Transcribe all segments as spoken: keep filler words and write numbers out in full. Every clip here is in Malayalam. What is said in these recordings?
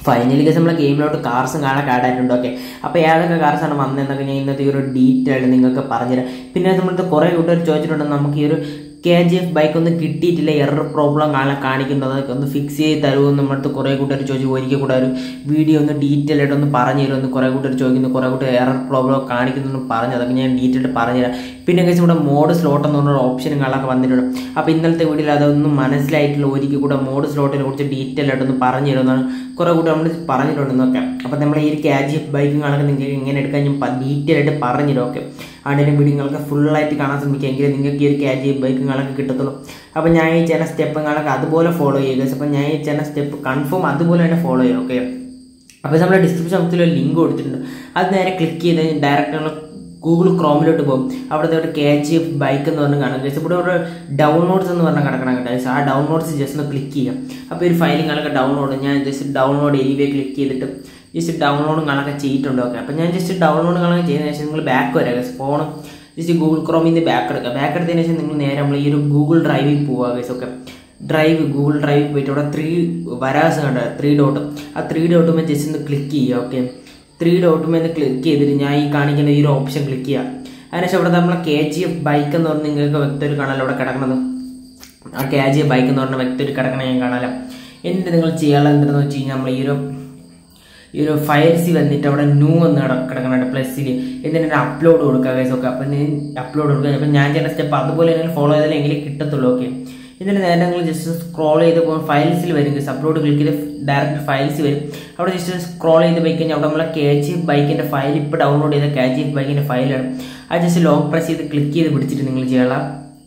ഫൈനലി ഗൈസ് നമ്മളെ ഗെയിമിലോട്ട് കാർസും കാണാൻ ആഡായിട്ടുണ്ട്. ഓക്കെ, അപ്പോൾ ഏതൊക്കെ കാർസാണ് വന്നതെന്നൊക്കെ ഞാൻ ഇന്നത്തെ ഈ ഒരു ഡീറ്റെയിൽ നിങ്ങൾക്ക് പറഞ്ഞുതരാം. പിന്നെ നമ്മളിത് കുറേ കൂട്ടർ ചോദിച്ചിട്ടുണ്ട് നമുക്ക് ഈ ഒരു കെ ജി എഫ് ബൈക്ക് ഒന്നും കിട്ടിയിട്ടില്ല, എറർ പ്രോബ്ലം കാണാൻ കാണിക്കുന്നത്, അതൊക്കെ ഒന്ന് ഫിക്സ് ചെയ്ത് തരുമെന്ന് നമ്മളടുത്ത് കുറേ കൂട്ടർ ചോദിച്ചു. ഒരിക്കൽ കൂടെ ഒരു വീഡിയോ ഒന്ന് ഡീറ്റെയിൽ ആയിട്ട് ഒന്ന് പറഞ്ഞു തരുമെന്ന് കുറേ കൂട്ടർ ചോദിക്കുന്നു. കുറേ കൂട്ടർ എറർ പ്രോബ്ലം കാണിക്കുന്നു പറഞ്ഞു, അതൊക്കെ ഞാൻ ഡീറ്റെയിൽ പറഞ്ഞുതരാം. പിന്നെ കഴിച്ച് ഇവിടെ മോഡ് സ്ലോട്ട് എന്ന് പറഞ്ഞൊരു ഓപ്ഷനും കാണാനൊക്കെ വന്നിട്ടുണ്ട്. അപ്പോൾ ഇന്നലത്തെ വീഡിയോയിൽ അതൊന്നും മനസ്സിലായിട്ടില്ല, ഒരിക്കൽ കൂടെ മോഡ് സ്ലോട്ടിനെ കുറിച്ച് ഡീറ്റെയിൽ ആയിട്ടൊന്ന് പറഞ്ഞു തരുമെന്നാണ് കുറേ കൂട്ടർ നമ്മൾ പറഞ്ഞിട്ടുണ്ടെന്നൊക്കെ. അപ്പോൾ നമ്മൾ ഈ ഒരു കെ ജി എഫ് ബൈക്കും കാണാനൊക്കെ നിങ്ങൾക്ക് എങ്ങനെ എടുക്കാൻ ഞാൻ ഡീറ്റെയിൽ ആയിട്ട് പറഞ്ഞുതരും. ഓക്കെ, അതിൻ്റെ വീഡിയോകളൊക്കെ ഫുള്ളായിട്ട് കാണാൻ ശ്രമിക്കുക, എങ്കിലും നിങ്ങൾക്ക് ഈ ഒരു കെ ജി എഫ് ബൈക്കുകളൊക്കെ കിട്ടത്തുള്ളൂ. അപ്പോൾ ഞാൻ ഈ ചില സ്റ്റെപ്പുകളൊക്കെ അതുപോലെ ഫോളോ ചെയ്യുക. അപ്പോൾ ഞാൻ ഈ ചില സ്റ്റെപ്പ് കൺഫേം അതുപോലെ തന്നെ ഫോളോ ചെയ്യും. ഓക്കെ, അപ്പോൾ നമ്മുടെ ഡിസ്ക്രിപ്ഷൻ ബോക്സിൽ ഒരു ലിങ്ക് കൊടുത്തിട്ടുണ്ട്, അത് നേരെ ക്ലിക്ക് ചെയ്ത് ഡയറക്റ്റ് നമ്മൾ ഗൂഗിൾ ക്രോമിലോട്ട് പോകും. അവിടുത്തെ ഒരു കെ ജി എഫ് ബൈക്ക് എന്ന് പറഞ്ഞ് കാണാം. ജസ്റ്റ് ഇവിടെ ഒരു ഡൗൺലോഡ്സ് എന്ന് പറഞ്ഞാൽ കിടക്കണം കേട്ടോ. ആ ഡൗൺലോഡ്സ് ജസ്റ്റ് ഒന്ന് ക്ലിക്ക് ചെയ്യാം. അപ്പോൾ ഒരു ഫയലിങ്ങളൊക്കെ ഡൗൺലോഡ് ഞാൻ ജസ്റ്റ് ഡൗൺലോഡ് എനിവേ ക്ലിക്ക് ചെയ്തിട്ട് ജസ്റ്റ് ഡൗൺലോഡും കാണാനൊക്കെ ചെയ്തിട്ടുണ്ട്. ഓക്കെ, അപ്പോൾ ഞാൻ ജസ്റ്റ് ഡൗൺലോഡ് കാണാൻ ചെയ്തതിനു ശേഷം നിങ്ങൾ ബാക്ക് വരാം. ഫോൺ ജസ്റ്റ് ഗൂഗിൾ ക്രോമിൽ നിന്ന് ബാക്ക് എടുക്കുക. ബാക്ക് എടുത്തതിന് ശേഷം നിങ്ങൾ നേരെ നമ്മൾ ഈ ഒരു ഗൂഗിൾ ഡ്രൈവിൽ പോവുക. ഗൈസ് ഓക്കെ, ഡ്രൈവ് ഗൂഗിൾ ഡ്രൈവിൽ പോയിട്ട് അവിടെ ത്രീ വരാസ് കണ്ട ത്രീ ഡോട്ട്, ആ ത്രീ ഡോട്ടുമ്പോൾ ജസ്റ്റ് ഒന്ന് ക്ലിക്ക് ചെയ്യുക. ഓക്കെ, ത്രീ ഡോട്ടുമ്പോൾ ഒന്ന് ക്ലിക്ക് ചെയ്തിട്ട് ഞാൻ ഈ കാണിക്കുന്ന ഈ ഒരു ഓപ്ഷൻ ക്ലിക്ക് ചെയ്യുക. അതിനുശേഷം ഇവിടെ നമ്മളെ കെ ജി എഫ് ബൈക്ക് എന്ന് പറഞ്ഞാൽ നിങ്ങൾക്ക് വ്യക്തി കാണാലോ അവിടെ കിടക്കുന്നത്. ആ കെ ജി എഫ് ബൈക്ക് എന്ന് പറഞ്ഞ വ്യക്തി കിടക്കണ ഞാൻ കാണാലോ. എന്നിട്ട് നിങ്ങൾ ചെയ്യാനുള്ള എന്താണെന്ന് വെച്ച് കഴിഞ്ഞാൽ നമ്മൾ ഈ ഒരു ഈ ഒരു ഫയൽസ് വന്നിട്ട് അവിടെ ന്യൂ എന്ന് കിടക്കുന്നുണ്ട് പ്ലസ്സിൽ, എന്നിട്ട് അപ്ലോഡ് കൊടുക്കുക ഗൈസ്. ഓക്കെ, അപ്പം ഞാൻ അപ്ലോഡ് കൊടുക്കുക. അപ്പം ഞാൻ ചെയ്യുന്ന സ്റ്റെപ്പ് അതുപോലെ തന്നെ ഫോളോ ചെയ്താലേ എങ്കിലും കിട്ടത്തുള്ളൂ. ഓക്കെ, എന്നിട്ട് നേരെ നിങ്ങൾ ജസ്റ്റ് സ്ക്രോൾ ചെയ്ത് പോകുമ്പോൾ ഫയൽസിൽ വരും ഗൈസ്. അപ്ലോഡ് ക്ലിക്ക് ചെയ്ത് ഡയറക്റ്റ് ഫയൽസ് വരും. അവിടെ ജസ്റ്റ് സ്ക്രോൾ ചെയ്ത് പോയി കഴിഞ്ഞാൽ അവിടെ നമ്മളെ കെ ജി എഫ് ബൈക്കിൻ്റെ ഫയൽ ഇപ്പോൾ ഡൗൺലോഡ് ചെയ്ത കെ ജി എഫ് ബൈക്കിൻ്റെ ഫയലാണ്. അത് ജസ്റ്റ് ലോങ് പ്രസ് ചെയ്ത് ക്ലിക്ക് ചെയ്ത് പിടിച്ചിട്ട് നിങ്ങൾ ചെയ്യാനുള്ള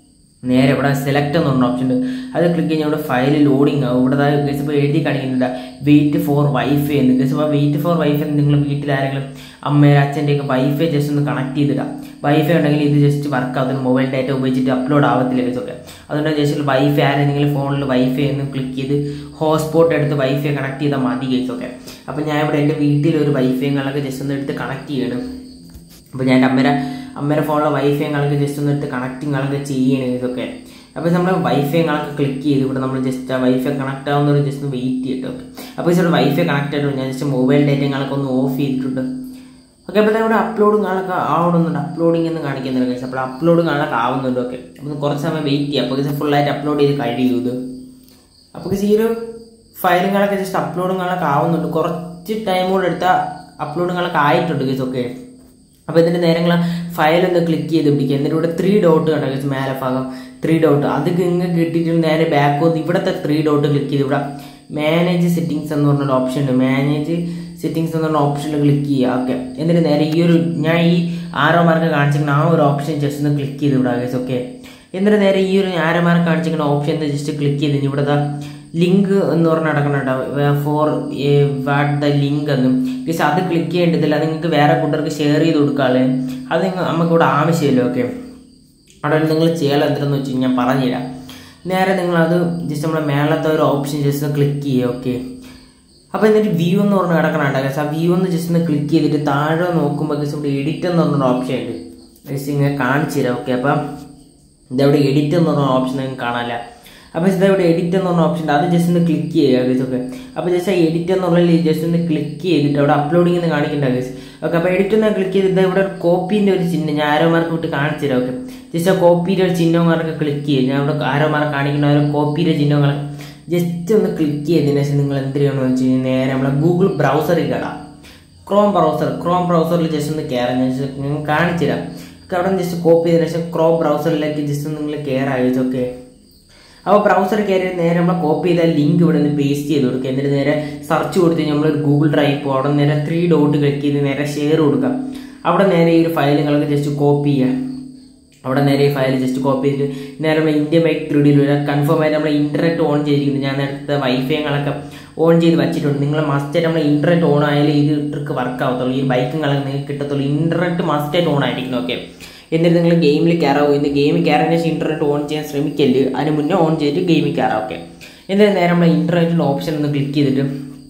നേരെ ഇവിടെ സെലക്ട് എന്ന് പറഞ്ഞ ഓപ്ഷൻ ഉണ്ട്, അത് ക്ലിക്ക് കഴിഞ്ഞാൽ ഇവിടെ ഫയൽ ലോഡിങ് ആവും. ഇവിടെ ഗൈസ് ഇപ്പോൾ എഴുതി കാണിക്കുന്നുണ്ട് വെയിറ്റ് ഫോർ വൈഫൈ എന്ന്. ഗൈസ് അപ്പോൾ വെയിറ്റ് ഫോർ വൈഫൈ എന്ന് നിങ്ങൾ വീട്ടിൽ ആരെങ്കിലും അമ്മയുടെ അച്ഛൻ്റെയൊക്കെ വൈഫൈ ജസ്റ്റ് ഒന്ന് കണക്ട് ചെയ്തിടാം. വൈഫൈ ഉണ്ടെങ്കിൽ ഇത് ജസ്റ്റ് വർക്ക് ആവുന്നത് മൊബൈൽ ഡാറ്റ ഉപയോഗിച്ചിട്ട് അപ്ലോഡ് ആവത്തില്ല ഗൈസ്. ഒക്കെ അതുകൊണ്ട് ജസ്റ്റ് വൈഫൈ ആരെങ്കിലും ഫോണിൽ വൈഫൈ എന്ന് ക്ലിക്ക് ചെയ്ത് ഹോട്ട്സ്പോട്ട് എടുത്ത് വൈഫൈ കണക്ട് ചെയ്താൽ മതി ഗൈസ്. ഒക്കെ അപ്പോൾ ഞാൻ ഇവിടെ എൻ്റെ വീട്ടിലൊരു വൈഫൈകളൊക്കെ ജസ്റ്റ് ഒന്ന് എടുത്ത് കണക്ട് ചെയ്യണം. അപ്പോൾ ഞാൻ എൻ്റെ അമ്മയുടെ അമ്മയുടെ ഫോണിലെ വൈഫൈകളൊക്കെ ജസ്റ്റ് ഒന്ന് എടുത്ത് കണക്റ്റിങ്ങളൊക്കെ ചെയ്യണം ഇതൊക്കെ. അപ്പോൾ നമ്മൾ വൈഫൈകളൊക്കെ ക്ലിക്ക് ചെയ്ത് ഇവിടെ നമ്മൾ ജസ്റ്റ് ആ വൈഫൈ കണക്ട് ആവുന്നവർ ജസ്റ്റ് ഒന്ന് വെയിറ്റ് ചെയ്തിട്ട്. ഓക്കെ, അപ്പോൾ ഇവിടെ വൈഫൈ കണക്ട് ആയിട്ട് ഞാൻ ജസ്റ്റ് മൊബൈൽ ഡാറ്റകളൊക്കെ ഒന്ന് ഓഫ് ചെയ്തിട്ടുണ്ട്. ഓക്കെ, അപ്പോൾ ഇവിടെ അപ്ലോഡും കാണാനൊക്കെ ആവുന്നുണ്ട്, അപ്ലോഡിംഗ് എന്ന് കാണിക്കുന്നുണ്ട് ഗൈസ്. അപ്പോൾ അപ്ലോഡ് കാണാനൊക്കെ ആവുന്നുണ്ട്. ഓക്കെ, അപ്പോൾ കുറച്ച് സമയം വെയിറ്റ് ചെയ്യാം. അപ്പോൾ ഫുള്ളായിട്ട് അപ്ലോഡ് ചെയ്ത് കഴിയും ഇത്. അപ്പോൾ ഈ ഒരു ഫയലുകളൊക്കെ ജസ്റ്റ് അപ്ലോഡും കാണാനൊക്കെ ആവുന്നുണ്ട്. കുറച്ച് ടൈം കൂടെ എടുത്താൽ അപ്ലോഡുകളൊക്കെ ആയിട്ടുണ്ട് ഗൈസ്. ഓക്കെ, അപ്പോൾ ഇതിൻ്റെ നേരങ്ങൾ ഫയലൊന്ന് ക്ലിക്ക് ചെയ്ത് പിടിക്കുക. എന്നിട്ട് ഇവിടെ ത്രീ ഡോട്ട് കണ്ട ഗൈസ്, മേലെ ഭാഗം ത്രീ ഡോട്ട്, അത് ഇങ്ങനെ കിട്ടിയിട്ട് നേരെ ബാക്ക് വന്ന് ഇവിടുത്തെ ത്രീ ഡോട്ട് ക്ലിക്ക് ചെയ്ത് ഇവിടെ മാനേജ് സെറ്റിങ്സ് എന്ന് പറഞ്ഞൊരു ഓപ്ഷൻ ഉണ്ട്. മാനേജ് സെറ്റിങ്സ് എന്ന് പറഞ്ഞ ഓപ്ഷനിൽ ക്ലിക്ക് ചെയ്യുക. ഓക്കെ, എന്നിട്ട് നേരെ ഈ ഒരു ഞാൻ ഈ ആരോ മാർക്ക് കാണിച്ചിരിക്കുന്ന ആ ഒരു ഓപ്ഷൻ ജസ്റ്റ് ഒന്ന് ക്ലിക്ക് ചെയ്ത് വിടുക ഗൈസ്. ഓക്കെ, എന്നിട്ട് നേരെ ഈ ഒരു ആരോ മാർക്ക് കാണിച്ചിരിക്കുന്ന ഓപ്ഷൻ ജസ്റ്റ് ക്ലിക്ക് ചെയ്ത് ഇവിടെ ലിങ്ക് എന്ന് പറഞ്ഞ് നടക്കുന്നുണ്ടാവും ഫോർ വാട്ട് ദ ലിങ്ക് എന്നും ഗൈസ്. അത് ക്ലിക്ക് ചെയ്യേണ്ടതില്ല, അത് നിങ്ങൾക്ക് വേറെ കൂട്ടർക്ക് ഷെയർ ചെയ്ത് കൊടുക്കാല്ലേ, അത് നമുക്കിവിടെ ആവശ്യമില്ല. ഓക്കെ, അവിടെ നിങ്ങൾ ചെയ്യാൻ എന്തിനെന്ന് വെച്ച് കഴിഞ്ഞാൽ പറഞ്ഞുതരാം. നേരെ നിങ്ങളത് ജസ്റ്റ് നമ്മളെ മേളത്തെ ഒരു ഓപ്ഷൻ ജസ്റ്റ് ഒന്ന് ക്ലിക്ക് ചെയ്യുക. ഓക്കെ, അപ്പോൾ എന്നിട്ട് വ്യൂ എന്ന് പറഞ്ഞ് കിടക്കണുണ്ട് ഗൈസ്. ആ വ്യൂ ഒന്ന് ജസ്റ്റ് ഒന്ന് ക്ലിക്ക് ചെയ്തിട്ട് താഴെ നോക്കുമ്പോൾ ഗൈസ് ഇവിടെ എഡിറ്റ് എന്ന് പറഞ്ഞൊരു ഓപ്ഷൻ ഉണ്ട് ഗൈസ്, ഇങ്ങനെ കാണിച്ചു തരാം. ഓക്കെ, അപ്പം ഇതവിടെ എഡിറ്റ് എന്ന് പറഞ്ഞ ഓപ്ഷൻ നിങ്ങൾക്ക് കാണാനില്ല. അപ്പോൾ ഇതവിടെ എഡിറ്റ് എന്ന് പറഞ്ഞ ഓപ്ഷൻ ഉണ്ട്, അത് ജസ്റ്റ് ഒന്ന് ക്ലിക്ക് ചെയ്യുക ഗൈസ്. ഓക്കെ, അപ്പോൾ ജസ്റ്റ് ആ എഡിറ്റ് എന്നുള്ളതിൽ ജസ്റ്റ് ഒന്ന് ക്ലിക്ക് ചെയ്തിട്ട് അവിടെ അപ്ലോഡിംഗ് എന്ന് കാണിക്കേണ്ട ഗൈസ്. ഓക്കെ, അപ്പോൾ എഡിറ്റ് ഒന്ന് ക്ലിക്ക് ചെയ്തിട്ട് ഇവിടെ ഒരു കോപ്പീൻ്റെ ഒരു ചിഹ്നം ഞാൻ ആരോമാർക്ക് വിട്ട് കാണിച്ചു തരാം. ഓക്കെ, ജസ്റ്റ് ആ കോപ്പിയുടെ ഒരു ചിഹ്നങ്ങളൊക്കെ ക്ലിക്ക് ചെയ്യുക. ഞാൻ ഇവിടെ ആരോമാർക്ക് കാണിക്കുന്ന ഒരു കോപ്പിയുടെ ചിഹ്നങ്ങൾ ജസ്റ്റ് ഒന്ന് ക്ലിക്ക് ചെയ്തതിനു ശേഷം നിങ്ങൾ എന്ത് ചെയ്യണമെന്ന് വെച്ച് കഴിഞ്ഞാൽ നേരെ നമ്മളെ ഗൂഗിൾ ബ്രൗസറിൽ കയറാം. ക്രോം ബ്രൗസർ ക്രോം ബ്രൗസറിൽ ജസ്റ്റ് ഒന്ന് കയറാൻ ഞാൻ കാണിച്ചു തരാം. അവിടെ ജസ്റ്റ് കോപ്പി ചെയ്തതിനു ശേഷം ക്രോം ബ്രൗസറിലേക്ക് ജസ്റ്റ് നിങ്ങൾ കയറാം. ഓക്കെ, അപ്പോൾ ബ്രൗസർ കയറി നേരെ നമ്മൾ കോപ്പി ചെയ്ത ലിങ്ക് ഇവിടെ നിന്ന് പേസ്റ്റ് ചെയ്ത് കൊടുക്കുക. എന്നിട്ട് നേരെ സെർച്ച് കൊടുത്ത് നമ്മൾ ഗൂഗിൾ ഡ്രൈവ് പോകും. അവിടെ നേരെ ത്രീ ഡോട്ട് ക്ലിക്ക് ചെയ്ത് നേരെ ഷെയർ കൊടുക്കുക. അവിടെ നേരെ ഈ ഒരു ഫയലുകളൊക്കെ ജസ്റ്റ് കോപ്പി ചെയ്യുക. അവിടെ നേരെ ഈ ഫയൽ ജസ്റ്റ് കോപ്പി ചെയ്തിട്ട് നേരെ നമ്മൾ ഇന്ത്യ ബൈക്ക് ത്രീ ഡിയിൽ വരിക. കൺഫേം ആയിട്ട് നമ്മൾ ഇന്റർനെറ്റ് ഓൺ ചെയ്തിരിക്കുന്നു. ഞാൻ നേരത്തെ വൈഫൈകളൊക്കെ ഓൺ ചെയ്ത് വെച്ചിട്ടുണ്ട്. നിങ്ങൾ മസ്റ്റായിട്ട് നമ്മൾ ഇന്റർനെറ്റ് ഓൺ ആയാലും ഇത് ട്രിക്ക് വർക്ക് ആവത്തുള്ളൂ, ഈ ബൈക്കുകളൊക്കെ നിങ്ങൾക്ക് കിട്ടത്തുള്ളൂ. ഇന്റർനെറ്റ് മസ്റ്റായിട്ട് ഓൺ ആയിരിക്കണം. ഓക്കെ, എന്നിട്ട് നിങ്ങൾ ഗെയിമിൽ കയറാവും. ഇന്ന് ഗെയിമിൽ കയറാൻ ശേഷം ഇന്റർനെറ്റ് ഓൺ ചെയ്യാൻ ശ്രമിക്കല്, അതിന് മുന്നേ ഓൺ ചെയ്തിട്ട് ഗെയിമിൽ കയറാം. ഓക്കെ, എന്നിട്ട് നേരെ നമ്മൾ ഇന്റർനെറ്റിൻ്റെ ഓപ്ഷൻ ഒന്ന് ക്ലിക്ക് ചെയ്തിട്ട്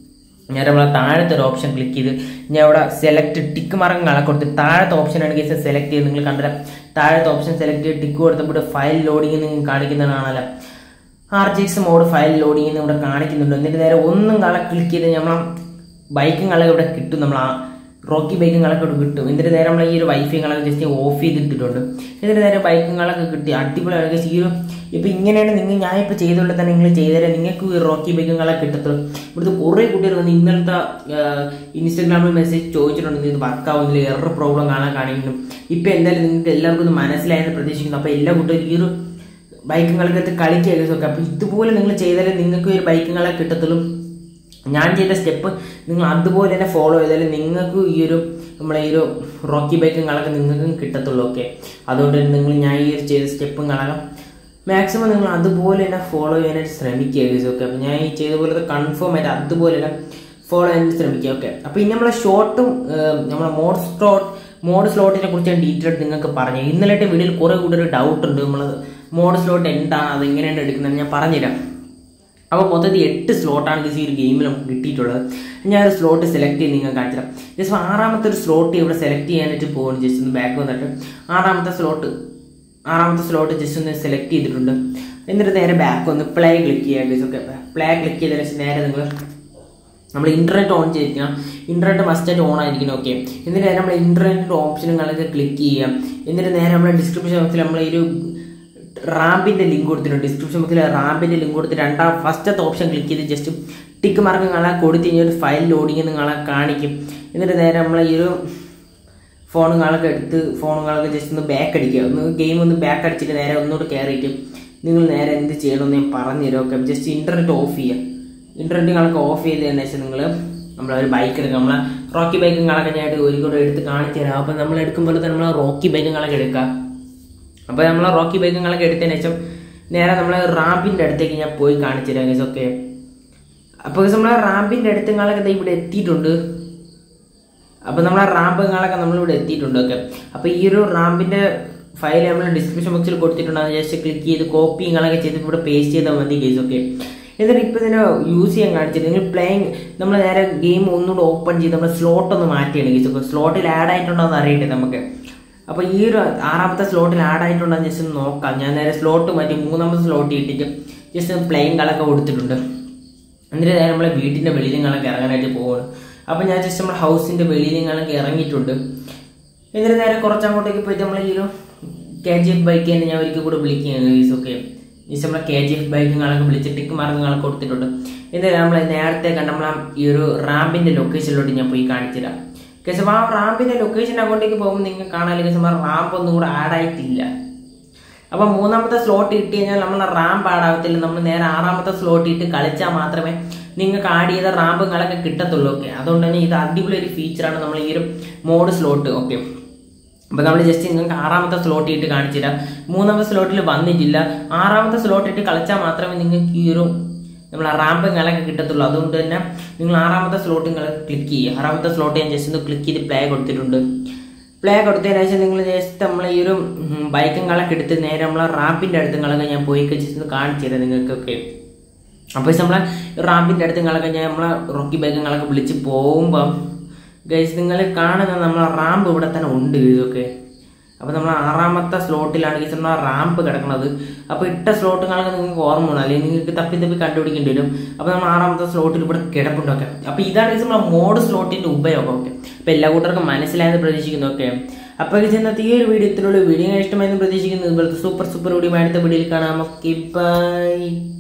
നേരെ നമ്മൾ താഴത്തെ ഒരു ഓപ്ഷൻ ക്ലിക്ക് ചെയ്ത് ഞാൻ ഇവിടെ സെലക്ട് ടിക്ക് മാർക്കും കൊടുത്ത് താഴത്തെ ഓപ്ഷനാണ് കേസ് സെലക്ട് ചെയ്ത് നിങ്ങൾ കണ്ടില്ല. താഴത്തെ ഓപ്ഷൻ സെലക്ട് ചെയ്ത് ടിക്ക് കൊടുത്തപ്പോൾ ഫയൽ ലോഡിങ് നിങ്ങൾ കാണിക്കുന്നതാണല്ലോ. R G X mode file loading ഇവിടെ കാണിക്കുന്നുണ്ട്. എന്നിട്ട് നേരെ ഒന്നും കാണാൻ ക്ലിക്ക് ചെയ്ത് നമ്മൾ ബൈക്കുകളൊക്കെ ഇവിടെ കിട്ടും. നമ്മൾ ആ റോക്കി ബൈക്കുകളൊക്കെ ഇവിടെ കിട്ടും. എന്നിട്ട് നേരെ നമ്മൾ ഈ ഒരു വൈഫൈകളൊക്കെ ജസ്റ്റ് ഓഫ് ചെയ്തിട്ടിട്ടുണ്ട്. എന്നിട്ട് നേരെ ബൈക്കുകളൊക്കെ കിട്ടി അടിപൊളിയാണ്. ഈ ഒരു ഇപ്പം ഇങ്ങനെയാണ് നിങ്ങൾ ഞാനിപ്പോൾ ചെയ്തുകൊണ്ട് തന്നെ നിങ്ങൾ ചെയ്തുതരാം. നിങ്ങൾക്ക് ഈ റോക്കി ബൈക്കുകളൊക്കെ കിട്ടത്തുള്ളൂ. ഇവിടുത്തെ കുറേ കുട്ടികൾ വന്ന് ഇന്നലത്തെ ഇൻസ്റ്റാഗ്രാമിൽ മെസ്സേജ് ചോദിച്ചിട്ടുണ്ട് ഇത് വർക്കാവുന്നില്ല, എറർ പ്രോബ്ലം കാണാൻ കാണിക്കുന്നു. ഇപ്പം എന്തായാലും നിങ്ങൾക്ക് എല്ലാവർക്കും ഒന്ന് മനസ്സിലായെന്ന് പ്രതീക്ഷിക്കുന്നു. അപ്പോൾ എല്ലാ കുട്ടികളും ഈ ഒരു ബൈക്കുകളൊക്കെ കളിക്കുക. ഓക്കെ, അപ്പോൾ ഇതുപോലെ നിങ്ങൾ ചെയ്താലേ നിങ്ങൾക്ക് ഈ ഒരു ബൈക്കുകളെ കിട്ടത്തുള്ളൂ. ഞാൻ ചെയ്ത സ്റ്റെപ്പ് നിങ്ങൾ അതുപോലെ തന്നെ ഫോളോ ചെയ്താലും നിങ്ങൾക്ക് ഈ ഒരു നമ്മളെ ഈ ഒരു റോക്കി ബൈക്കുകളൊക്കെ നിങ്ങൾക്കും കിട്ടത്തുള്ളൂ. ഓക്കെ, അതുകൊണ്ട് നിങ്ങൾ ഞാൻ ഈ ഒരു ചെയ്ത സ്റ്റെപ്പുകളൊക്കെ മാക്സിമം നിങ്ങൾ അതുപോലെ തന്നെ ഫോളോ ചെയ്യാനായിട്ട് ശ്രമിക്കുക. ഓക്കെ, അപ്പോൾ ഞാൻ ഈ ചെയ്ത പോലെ കൺഫേം ആയിട്ട് അതുപോലെ തന്നെ ഫോളോ ചെയ്യാനായിട്ട് ശ്രമിക്കുക. ഓക്കെ, അപ്പോൾ ഇനി നമ്മളെ ഷോർട്ടും നമ്മളെ മോഡ് സ്ലോട്ട് മോഡ് സ്ലോട്ടിനെ കുറിച്ച് ഞാൻ ഡീറ്റെയിൽ ആയിട്ട് നിങ്ങൾക്ക് പറഞ്ഞു. ഇന്നലത്തെ വീഡിയോയിൽ കുറേ കൂടി ഒരു ഡൗട്ട് ഉണ്ട്. നമ്മൾ മോഡ് സ്ലോട്ട് എന്താണ്, അത് എങ്ങനെയാണ് എടുക്കുന്നത് ഞാൻ പറഞ്ഞുതരാം. അപ്പോൾ മൊത്തത്തിൽ എട്ട് സ്ലോട്ടാണ് ഈ ഒരു ഗെയിമിൽ നമുക്ക് കിട്ടിയിട്ടുള്ളത്. ഞാൻ ഒരു സ്ലോട്ട് സെലക്ട് ചെയ്ത് നിങ്ങൾ കാണിച്ചു തരാം. ജസ്റ്റ് ആറാമത്തെ ഒരു സ്ലോട്ട് ഇവിടെ സെലക്ട് ചെയ്യാനായിട്ട് പോകുന്നു. ജസ്റ്റ് ഒന്ന് ബാക്ക് വന്നിട്ട് ആറാമത്തെ സ്ലോട്ട് ആറാമത്തെ സ്ലോട്ട് ജസ്റ്റ് ഒന്ന് സെലക്ട് ചെയ്തിട്ടുണ്ട്. എന്നിട്ട് നേരെ ബാക്ക് വന്ന് പ്ലേ ക്ലിക്ക് ചെയ്യുക. ഓക്കെ, പ്ലേ ക്ലിക്ക് ചെയ്തതിന് ശേഷം നേരെ നിങ്ങൾ നമ്മൾ ഇന്റർനെറ്റ് ഓൺ ചെയ്തിരിക്കണം. ഇന്റർനെറ്റ് മസ്റ്റായിട്ട് ഓൺ ആയിരിക്കണം. ഓക്കെ, എന്നിട്ട് നേരെ നമ്മൾ ഇന്റർനെറ്റിൻ്റെ ഓപ്ഷനുകളൊക്കെ ക്ലിക്ക് ചെയ്യാം. എന്നിട്ട് നേരെ നമ്മുടെ ഡിസ്ക്രിപ്ഷൻ ബോക്സിൽ നമ്മൾ ഈ ഒരു റാമ്പിൻ്റെ ലിങ്ക് കൊടുത്തിട്ടുണ്ട്. ഡിസ്ക്രിപ്ഷൻ ബോക്സിൽ റാമ്പിൻ്റെ ലിങ്ക് കൊടുത്ത് രണ്ടാം ഫസ്റ്റത്തെ ഓപ്ഷൻ ക്ലിക്ക് ചെയ്ത് ജസ്റ്റ് ടിക്ക് മാർക്ക് നിങ്ങളെ കൊടുത്ത് കഴിഞ്ഞാൽ ഒരു ഫയൽ ലോഡിങ് നിങ്ങളെ കാണിക്കും. എന്നിട്ട് നേരെ നമ്മൾ ഈ ഒരു ഫോണുകളൊക്കെ എടുത്ത് ഫോണുകളൊക്കെ ജസ്റ്റ് ഒന്ന് ബാക്ക് അടിക്കുക. ഒന്ന് ഗെയിം ഒന്ന് ബാക്ക് അടിച്ചിട്ട് നേരെ ഒന്നുകൂടെ കയറിയിട്ട് നിങ്ങൾ നേരെ എന്ത് ചെയ്യണമെന്ന് ഞാൻ പറഞ്ഞുതരാം. ഓക്കെ, ജസ്റ്റ് ഇന്റർനെറ്റ് ഓഫ് ചെയ്യുക. ഇന്റർനെറ്റുകളൊക്കെ ഓഫ് ചെയ്തതിന് ശേഷം നിങ്ങൾ നമ്മളൊരു ബൈക്ക് എടുക്കുക. നമ്മളെ റോക്കി ബൈക്കുകളൊക്കെ ഞാൻ ഒരു കൂടെ എടുത്ത് കാണിച്ചു തരാം. അപ്പോൾ നമ്മൾ എടുക്കുമ്പോൾ തന്നെ നമ്മൾ റോക്കി ബൈക്കുകളൊക്കെ എടുക്കുക. അപ്പോൾ നമ്മൾ റോക്കി ബൈക്കുകളൊക്കെ എടുത്തതിന് ശേഷം നേരെ നമ്മൾ റാമ്പിൻ്റെ അടുത്തേക്ക് ഞാൻ പോയി കാണിച്ചു തരാം. ഗൈസ്, ഓക്കെ, അപ്പോൾ നമ്മൾ റാമ്പിൻ്റെ അടുത്തുകളൊക്കെ ഇവിടെ എത്തിയിട്ടുണ്ട്. അപ്പോൾ നമ്മളെ റാമ്പുകളൊക്കെ നമ്മളിവിടെ എത്തിയിട്ടുണ്ട്. ഓക്കെ, അപ്പോൾ ഈ ഒരു റാമ്പിൻ്റെ ഫയൽ നമ്മൾ ഡിസ്ക്രിപ്ഷൻ ബോക്സിൽ കൊടുത്തിട്ടുണ്ട്. അത് ജസ്റ്റ് ക്ലിക്ക് ചെയ്ത് കോപ്പിങ്ങളൊക്കെ ചെയ്തിട്ട് ഇവിടെ പേസ്റ്റ് ചെയ്താൽ മതി. ഗൈസ്, ഓക്കെ, എന്നിട്ട് ഇപ്പോൾ ഇതിനെ യൂസ് ചെയ്യാൻ കാണിച്ചിട്ട് നിങ്ങൾ പ്ലേയിങ് നമ്മൾ നേരെ ഗെയിം ഒന്നുകൂടെ ഓപ്പൺ ചെയ്ത് നമ്മൾ സ്ലോട്ട് ഒന്ന് മാറ്റിയാണ്. ഗൈസ്, ഓക്കെ, സ്ലോട്ടിൽ ആഡ് ആയിട്ടുണ്ടോ എന്ന് അറിയട്ടെ നമുക്ക്. അപ്പോൾ ഈ ഒരു ആറാമത്തെ സ്ലോട്ടിൽ ആഡ് ആയിട്ടുണ്ടോ ജസ്റ്റ് ഒന്ന് നോക്കാം. ഞാൻ നേരെ സ്ലോട്ട് മാറ്റി മൂന്നാമത്തെ സ്ലോട്ട് ഇട്ടിട്ട് ജസ്റ്റ് പ്ലെയിങ്ങളൊക്കെ കൊടുത്തിട്ടുണ്ട്. എന്നിട്ട് നേരെ നമ്മളെ വീട്ടിൻ്റെ വെളിയിലങ്ങളൊക്കെ ഇറങ്ങാനായിട്ട് പോകുന്നു. അപ്പോൾ ഞാൻ ജസ്റ്റ് നമ്മുടെ ഹൗസിൻ്റെ വെളിയിലങ്ങളൊക്കെ ഇറങ്ങിയിട്ടുണ്ട്. എന്നിട്ട് നേരെ കുറച്ചങ്ങോട്ടേക്ക് പോയിട്ട് നമ്മൾ ഈ ഒരു കെ ജി എഫ് ബൈക്ക് തന്നെ ഞാൻ ഒരിക്കൽ കൂടെ വിളിക്കുകയാണ്. ഗൈസ്, ഓക്കെ, ജസ്റ്റ് നമ്മളെ കെ ജി എഫ് ബൈക്കുകളൊക്കെ വിളിച്ച് ടിക്ക് മാർക്കുകളൊക്കെ കൊടുത്തിട്ടുണ്ട്. എന്നിട്ട് നമ്മൾ നേരത്തെ കണ്ട നമ്മളെ ഈ ഒരു റാമ്പിൻ്റെ ലൊക്കേഷനിലോട്ട് ഞാൻ പോയി കാണിച്ചു തരാം. കേസ് ആ റാമ്പിന്റെ ലൊക്കേഷൻ അങ്ങോട്ടേക്ക് പോകുമ്പോൾ നിങ്ങൾക്ക് കാണാൻ കേസ് റാമ്പ് ഒന്നും കൂടെ ആഡ് ആയിട്ടില്ല. അപ്പൊ മൂന്നാമത്തെ സ്ലോട്ട് ഇട്ട് കഴിഞ്ഞാൽ നമ്മൾ റാമ്പ് ആഡ് ആവത്തില്ല. നമ്മൾ നേരെ ആറാമത്തെ സ്ലോട്ട് ഇട്ട് കളിച്ചാൽ മാത്രമേ നിങ്ങൾക്ക് ആഡ് ചെയ്ത റാമ്പുകളൊക്കെ കിട്ടത്തുള്ളൂ. ഓക്കെ, അതുകൊണ്ട് തന്നെ ഇത് അടിപൊളി ഒരു ഫീച്ചറാണ് നമ്മൾ ഈ ഒരു മോഡ് സ്ലോട്ട്. ഓക്കെ, അപ്പൊ നമ്മൾ ജസ്റ്റ് നിങ്ങൾക്ക് ആറാമത്തെ സ്ലോട്ട് ഇട്ട് കാണിച്ചു തരാം. മൂന്നാമത്തെ സ്ലോട്ടിൽ വന്നിട്ടില്ല. ആറാമത്തെ സ്ലോട്ട് ഇട്ട് കളിച്ചാൽ മാത്രമേ നിങ്ങൾക്ക് ഈ ഒരു നമ്മൾ റാമ്പുകളൊക്കെ കിട്ടത്തുള്ളൂ. അതുകൊണ്ട് തന്നെ നിങ്ങൾ ആറാമത്തെ സ്ലോട്ടുകൾ ക്ലിക്ക് ചെയ്യുക. ആറാമത്തെ സ്ലോട്ട് ഞാൻ ജസ്റ്റ് ഒന്ന് ക്ലിക്ക് ചെയ്ത് പ്ലേ കൊടുത്തിട്ടുണ്ട്. പ്ലേ കൊടുത്തതിന് ശേഷം നിങ്ങൾ ജസ്റ്റ് നമ്മൾ ഈ ഒരു ബൈക്കുകളൊക്കെ എടുത്ത് നേരെ നമ്മളെ റാമ്പിൻ്റെ അടുത്തുകളൊക്കെ ഞാൻ പോയി ജസ്റ്റ് ഒന്ന് കാണിച്ചു തരാം നിങ്ങൾക്കൊക്കെ. അപ്പോൾ നമ്മളെ റാമ്പിൻ്റെ അടുത്തുകളൊക്കെ ഞാൻ നമ്മളെ റോക്കി ബൈക്കുകളൊക്കെ വിളിച്ച് പോകുമ്പം ഗൈസ് നിങ്ങൾ കാണുന്ന നമ്മളെ റാമ്പ് ഇവിടെ തന്നെ ഉണ്ട്. ഇതൊക്കെ അപ്പോൾ നമ്മൾ ആറാമത്തെ സ്ലോട്ടിലാണ് ഗൈസ് നമ്മൾ റാമ്പ് കിടക്കുന്നത്. അപ്പോൾ ഇട്ട സ്ലോട്ടുകളൊക്കെ നിങ്ങൾക്ക് ഓർമ്മ വേണം, അല്ലെങ്കിൽ നിങ്ങൾക്ക് തപ്പി തപ്പി കണ്ടുപിടിക്കേണ്ടി വരും. അപ്പോൾ നമ്മൾ ആറാമത്തെ സ്ലോട്ടിൽ ഇവിടെ കിടപ്പുണ്ടൊക്കെ. അപ്പോൾ ഇതാണ് ഗൈസ് നമ്മളെ മോഡ് സ്ലോട്ടിൻ്റെ ഉപയോഗം. ഓക്കെ, അപ്പോൾ എല്ലാ കൂട്ടർക്കും മനസ്സിലായെന്ന് പ്രതീക്ഷിക്കുന്നു. ഓക്കെ, അപ്പോൾ ഗൈസ് ഇന്നത്തെ ഈ ഒരു വീഡിയോ ഇത്രയുള്ള വീഡിയോ ഇഷ്ടമായെന്ന് പ്രതീക്ഷിക്കുന്നു. ഇതുപോലത്തെ സൂപ്പർ സൂപ്പർ വീഡിയോ അടുത്ത വീഡിയോയിൽ കാണാം. Okay, by.